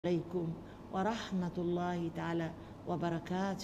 Assalamualaikum warahmatullahi taala wabarakatuh.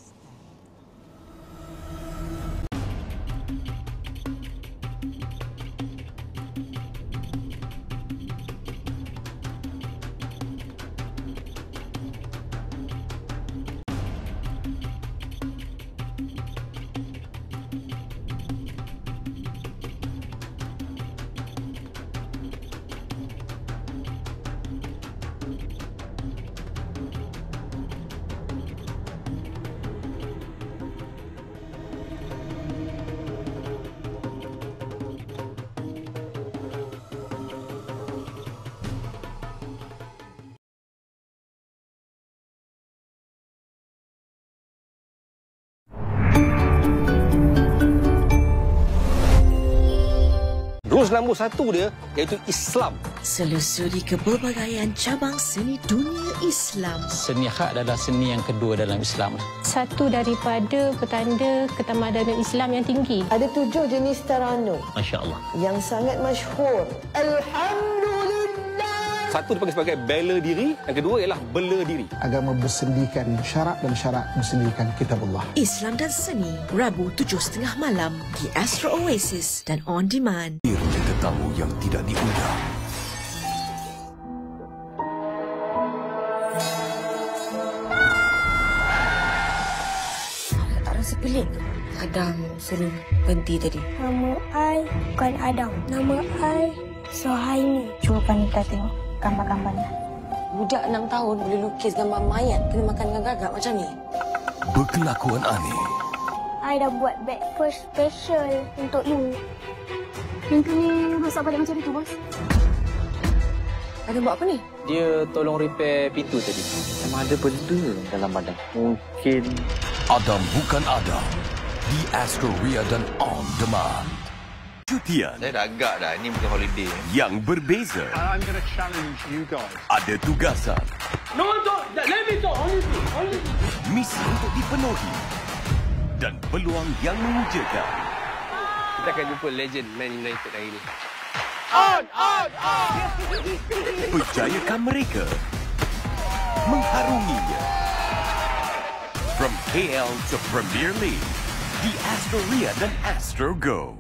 Rules nombor 1 dia iaitu Islam. Selusuri kepelbagaian cabang seni dunia Islam. Seni khat adalah seni yang kedua dalam Islam. Satu daripada petanda ketamadanan Islam yang tinggi. Ada 7 jenis taranum. Masya Allah. Yang sangat masyhur. Alhamdulillah. Satu dipanggil sebagai bela diri, yang kedua ialah bela diri. Agama bersendikan syarak dan syarak bersendikan kitabullah. Islam dan seni, Rabu 7.30 malam di Astro Oasis dan On Demand. Tetamu yang tidak diundang. Tak rasa pelik. Adam suruh berhenti tadi. Nama I bukan Adam. Nama I Sohaimi. Cuba Panita tengok gambar-gambarnya. Budak 6 tahun boleh lukis gambar mayat kena makan dengan gagak macam ni. Berkelakuan aneh. I dah buat breakfast special untuk you. Pintu ni rosak balik macam itu, bos. Ada buat apa ni? Dia tolong repair pintu tadi. Memang ada benda dalam badan. Mungkin Adam bukan Adam. Di Astro Ria dan On Demand. Cutian. Saya dah agak dah. Ini bukan holiday. Yang berbeza. I'm going to challenge you guys. Ada tugasan. No, don't. Let me talk. Honestly. Misi untuk dipenuhi. Dan peluang yang mengujakan. Kita akan jumpa legend Man United hari ini. On! Berjayakan mereka. Mengharunginya. From KL to Premier League. Di Astro Ria dan Astro Go.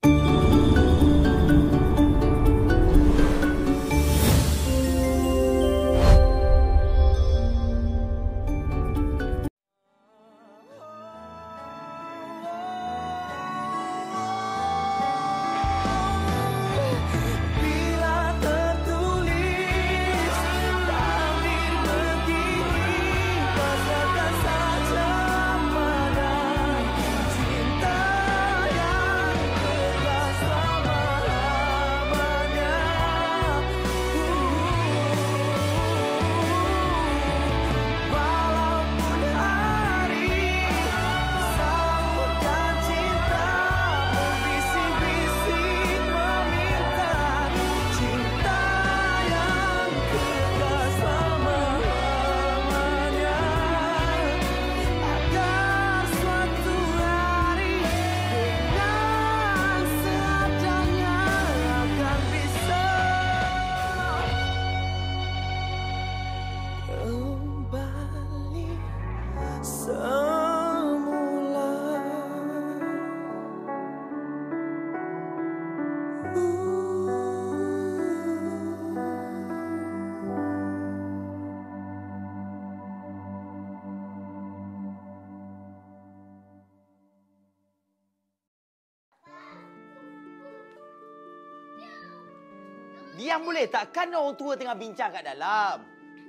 Diam boleh tak? Kan orang tua tengah bincang kat dalam.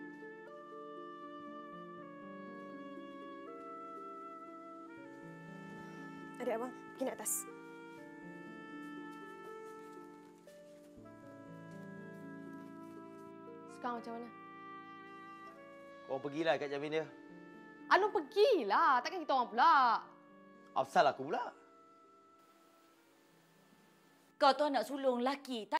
Adik abang, pergi naik atas. Sekarang macam mana? Kau pergilah kat Jamin dia. Alung pergilah. Takkan kita orang pula. Afsal aku pula. Kau tu anak sulung lelaki.